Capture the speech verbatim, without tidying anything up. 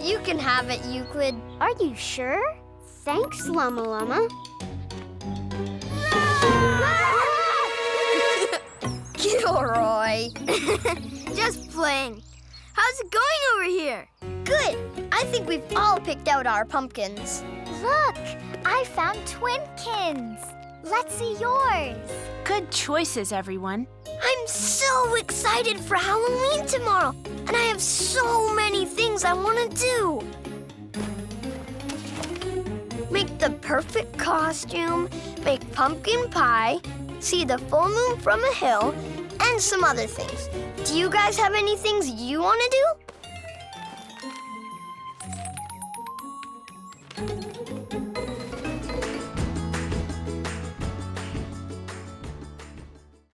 You can have it, Euclid. Are you sure? Thanks, Llama Llama. Gilroy. Just playing. How's it going over here? Good. I think we've all picked out our pumpkins. Look, I found twinkins. Let's see yours. Good choices, everyone. I'm so excited for Halloween tomorrow, and I have so many things I want to do. Make the perfect costume, make pumpkin pie, see the full moon from a hill, and some other things. Do you guys have any things you want to do?